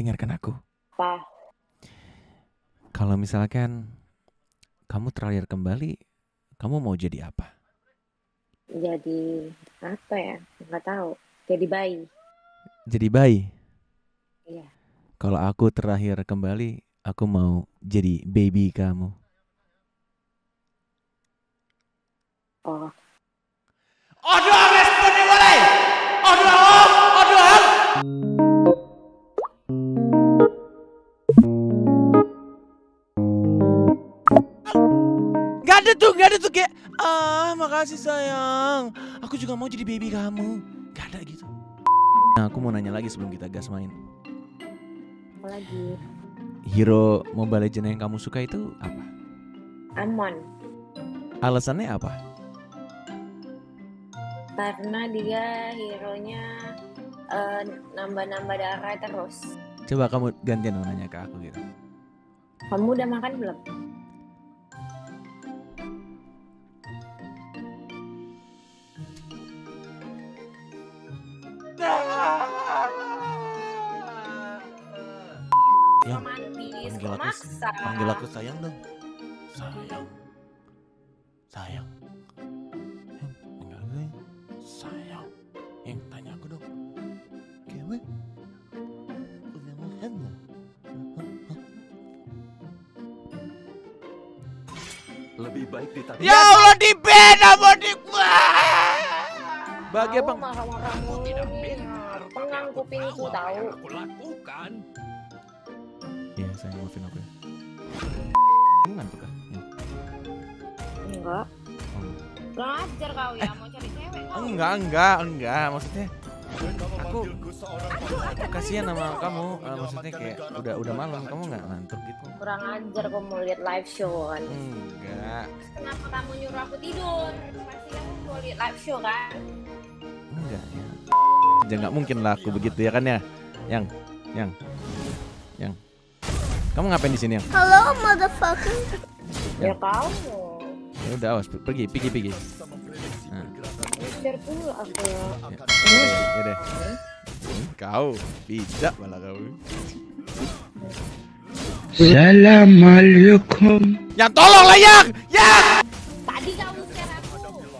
dengarkan aku. Apa? Kalau misalkan kamu terlahir kembali, kamu mau jadi apa? Jadi apa ya? Nggak tahu. Jadi bayi. Jadi bayi? Iya. Kalau aku terlahir kembali, aku mau jadi baby kamu. Oh. Aduh, respon nih boleh. Aduh. Gak ada tuh kayak makasih sayang. Aku juga mau jadi baby kamu. Gak ada gitu. Nah, aku mau nanya lagi sebelum kita gas main. Apa lagi? Hero Mobile Legends yang kamu suka itu apa? Amon. Alasannya apa? Karena dia hero-nya nambah-nambah darah terus. Coba kamu gantian nanya ke aku gitu. Kamu udah makan belum? Yang Romantis, panggil kok aku, maksa. panggil aku sayang dong. Sayang. Panggil aku sayang. Yang tanya aku dong. Kamu udah makan belum? Lebih baik ditanya. Ya Allah, di ban apa di Bahagia bang. Marah-marah mulu nih. Pengang kupingku tahu. Aku lakukan. Iya sayang, maafin aku ya. Kamu ngantuk kan? Enggak. Kurang ajar kau ya, mau cari cewek kau. Enggak. Maksudnya aku kasihan sama kamu. Maksudnya kayak udah malam, kamu nggak ngantuk gitu. Kurang ajar kau mau lihat live show kan. Enggak. Kenapa kamu nyuruh aku tidur? Pasti kamu mau lihat live show kan? Enggak ya. Jangan, nggak mungkin lah aku begitu ya kan ya. Yang. Kamu ngapain di sini yang? Hello, motherfucker. Ya kau. Ya udah awas, pergi. Nah. Biar dulu aku. Ya deh. Kau bijak malah kau. Assalamualaikum. Yang tolong lah yang. Tadi kamu share aku.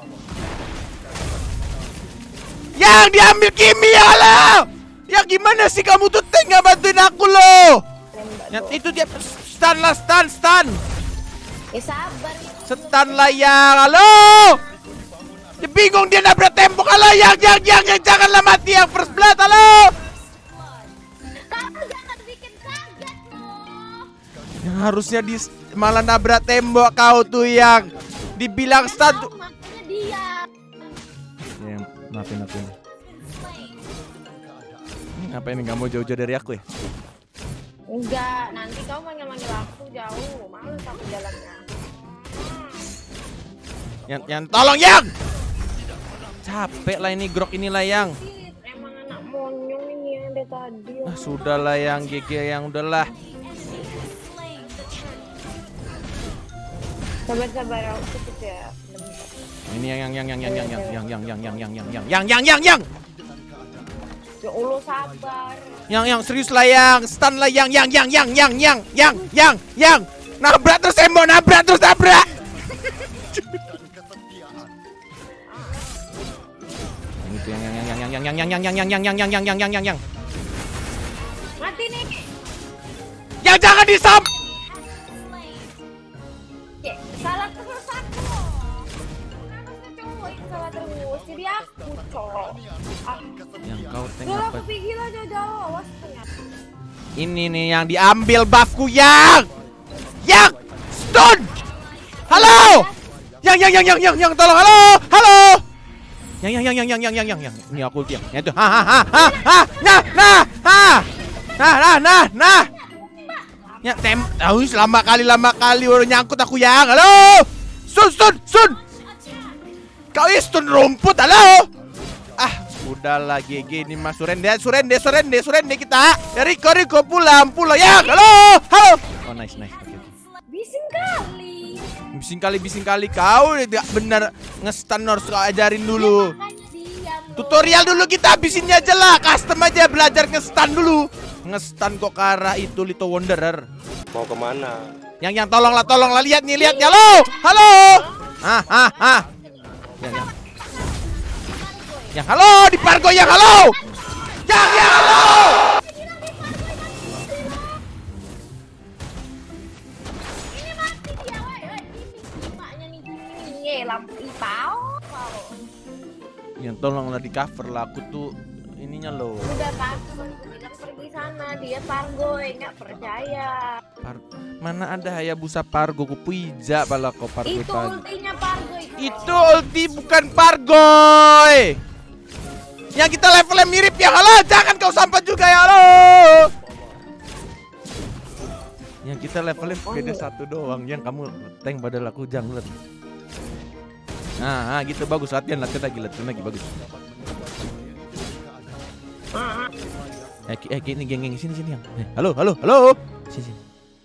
Yang diambil Kimi ya lo. Yang gimana sih kamu tuh nggak bantuin aku lo? Yang itu dia stun. Ya sabar. Stun lah yang. Halo. Dia bingung dia nabrak tembok. Halo yang janganlah mati yang first blood. Halo. Kamu jangan bikin kaget loh. Yang harusnya malah nabrak tembok kau tuh yang dibilang stun. Tahu makanya dia. Ya, maafin aku. Ngapain nggak mau jauh-jauh dari aku ya? Enggak, nanti kau manggil aku jauh. Males aku jalannya. Yang tolong yang. Capek lah ini grok inilah yang. Emang anak monyong ini yang ada tadi. Sudahlah yang GG yang udahlah. Sabar aku cepet ya. Ini yang. Ya Allah sabar. Yang serius lah yang. Stun lah yang. Nabrak terus embok, nabrak. Itu yang. Mati nih. Yang jangan disam. Ya, salah terus aku. Kenapa cowok yang salah terus? Jadi aku cowok. Yang kau Dulu tengah aku pikir aja jauh. Awas ternyata. ini nih yang diambil buffku yang stun. Halo. Yang tolong. Halo. Yang ini aku yang itu. Nah. Ya lama kali udah nyangkut aku yang. Halo. Sun. Kau stun rumput. Halo. Udahlah GG ini mas Surende kita. Ya Riko pulang ya. Halo. Oh nice. Okay. Bising kali kau tidak benar nge-stun, harus kau ajarin dulu. Tutorial dulu kita habisinnya aja lah. Custom aja belajar nge-stun dulu. Ngestan kok ke arah itu Little Wanderer. Mau kemana? Yang tolonglah lihat nih halo. Yang halo di Pargo yang halo. Yang halo. Ini mati dia, woi. Maknya nih gini, lampu ipau. Yang tolonglah di cover lah, aku tuh ininya loh. Udah bagus, aku bilang pergi sana, dia Pargo, nggak percaya. Mana ada Hayabusa Pargo, ku puija pala kau Pargo Itu tadi. ultinya Pargo itu. Itu ulti bukan Pargoy. Yang kita levelnya mirip ya, halo, jangan kau sampai juga ya, halo. Yang kita levelnya beda satu doang, yang kamu tank padahal aku jungler. Nah, gitu bagus, latihan lagi bagus. Ini geng sini yang. Halo. Sini.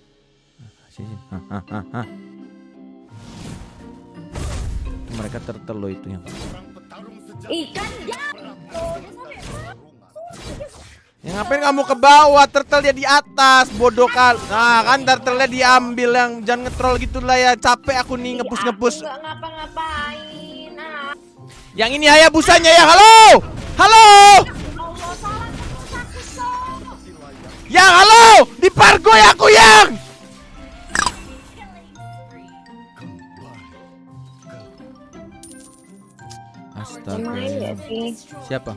Itu mereka turtle loh itu yang. Ikan ya. Yang ngapain kamu ke bawah, turtle-nya di atas, bodoh kali. Nah, kan turtle-nya diambil, yang jangan ngetrol gitu lah ya. Capek aku nih ngepus. Enggak ngapa-ngapain. Nah. Yang ini Hayabusanya ya, halo. Allah salah sakit dong. Yang halo, di Pargo ya aku yang. Astaga. Main ya sih. Siapa?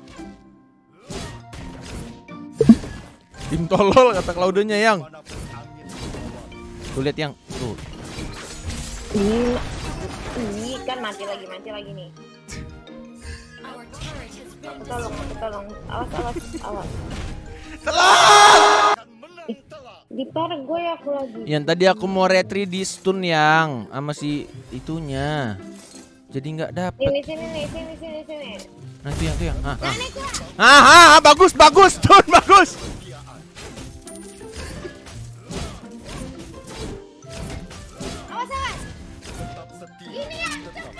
Tim tolol kata Claude-nya yang. Tuh lihat yang tuh. Ini kan mati lagi nih. Aku tolong. Awas. Di Pargo ya aku lagi. Yang tadi aku mau retry di stun yang sama si itunya. Jadi nggak dapet. Sini. Nah itu yang. Bagus stun bagus. Awas. Ini ya.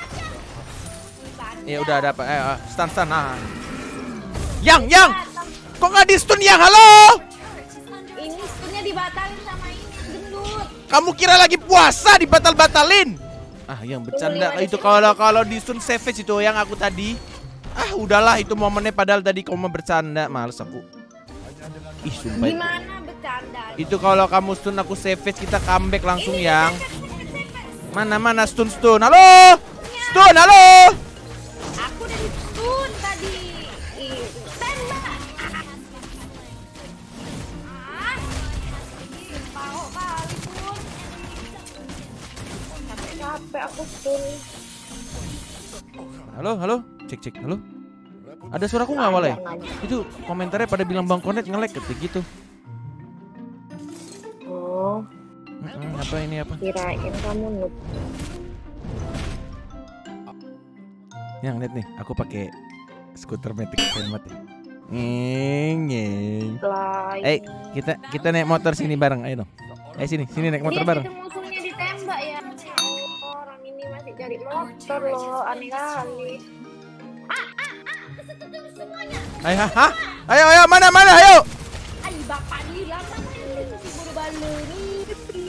Ya udah dapat. Stun. Nah. Yang. Kok nggak di stun yang halo? Ini stunnya dibatalin sama ini gendut. Kamu kira lagi puasa dibatalin? Yang bercanda itu kalau di stun savage itu yang aku tadi. Udahlah itu momennya padahal tadi kamu mau bercanda, males aku. Ih, sumpah. Gimana bercanda? Itu kalau kamu stun aku savage kita comeback langsung yang. Mana stun. Halo. Stun, halo. Aku udah di stun tadi. Tembak. Mau kali pun. Capek aku stun. Halo. Cek. Halo. Ada suaraku nggak awalnya? Itu komentarnya pada bilang Bang Konet nge-lag gitu. Oh. Apa ini apa? Kirain kamu noob. Yang lihat nih, aku pakai skuter matic hemat ya. Ngeng. Kita naik motor sini bareng, ayo dong. Sini naik motor bareng. Itu musuhnya ditembak ya. Orang ini masih cari motor loh, aneh kali. Semuanya. Ayo, mana, ayo. Ayo bapak bilang sama ini si bodoh balu nih.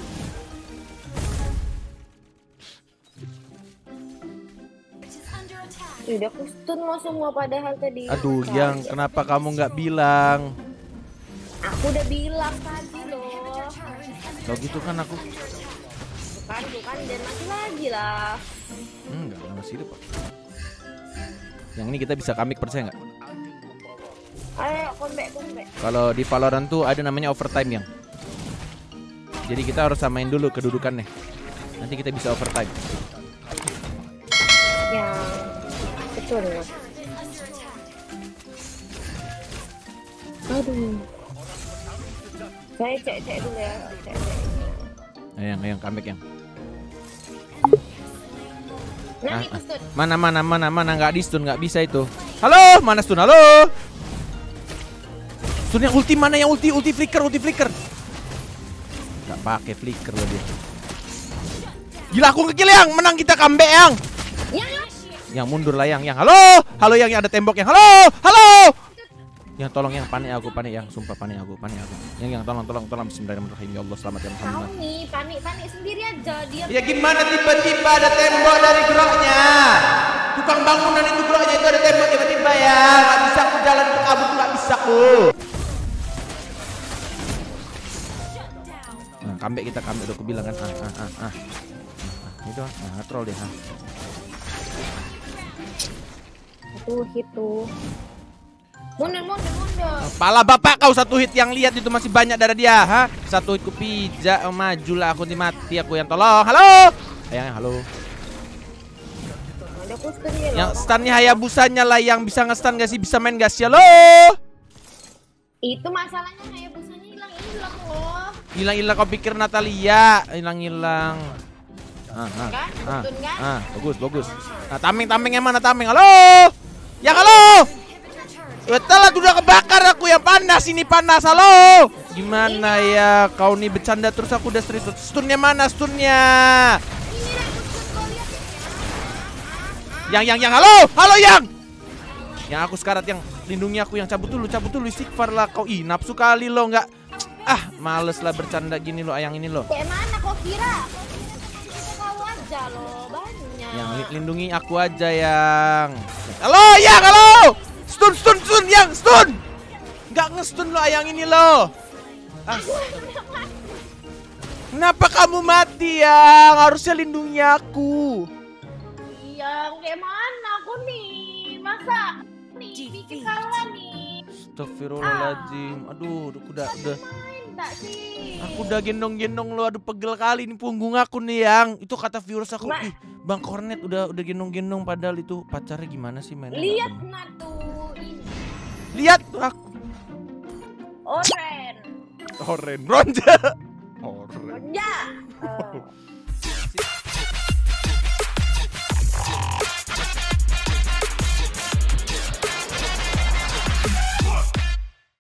Udah aku stun lo semua padahal tadi. Aduh, yang kenapa kamu nggak bilang? Aku udah bilang tadi loh. Kalau gitu kan aku. Bukan dan mati lagi lah. Enggak, masih hidup. Yang ini kita bisa comeback, percaya nggak? Ayo, comeback. Kalau di Valorant tuh ada namanya overtime yang. Jadi kita harus samain dulu kedudukannya. Nanti kita bisa overtime. Ya, betul. Aduh. Saya cek dulu ya. Yang comeback yang. Nah, itu stun. Mana nggak di stun, nggak bisa itu. Halo, mana stun? Halo. Stun yang ulti mana, yang ulti flicker. Nggak pakai flicker loh dia. Gila aku ngekill yang, menang kita comeback yang. Yang mundur lah yang. Halo yang ada tembok yang. Halo. Yang tolong yang panik aku yang sumpah panik aku. Yang tolong bismillahirrahmanirrahim ya Allah selamat ya Muhammad. Kau nih panik sendiri aja dia. Ya gimana tiba-tiba ada tembok dari geraknya? Tukang bangunan itu geraknya itu ada tembok tiba-tiba ya. Gak bisa aku jalan ke kabur tuh gak bisa aku. Nah, comeback udah aku bilang kan. Itu troll deh. Satu hit tuh. Mundur. Pala bapak kau satu hit yang lihat itu masih banyak darah dia, ha? Satu hit ku pijak, majulah aku mati aku yang tolong. Halo. Ayangnya halo. Ada poster ya. Yang stunnya Hayabusanya lah yang bisa nge-stun gak sih? Bisa main gak sih? Halo. Itu masalahnya Hayabusanya hilang loh. Hilang kau pikir Natalia, hilang. Bagus. Nah, tameng mana tameng? Halo. Ya halo. Betul lah udah kebakar aku yang panas ini panas. Halo. Gimana ya kau nih bercanda terus aku udah street. Stunnya mana stunnya? Yang halo yang. Yang aku sekarat yang lindungi aku yang cabut dulu istighfar lah kau. Ih nafsu kali lo nggak. Males lah bercanda gini lo ayang ini lo. Kayak mana kau kira? Kau aja lo banyak. Yang lindungi aku aja yang. Halo yang halo. Stun yang stun. Nggak nge-stun lo ayang ini lo. Kenapa kamu mati yang? Harusnya lindungi aku. Iya, kayak mana aku nih? Masa nih bikin kalah nih. Astagfirullahaladzim. Aduh, udah. Tak sih. Aku udah gendong lo, aduh pegel kali ini punggung aku nih yang. Itu kata viewers aku, ih Bang Kornet udah gendong padahal itu pacarnya gimana sih mainnya? Lihat nah tuh ini. Lihat tuh aku. Oren. Ronja. Ronja.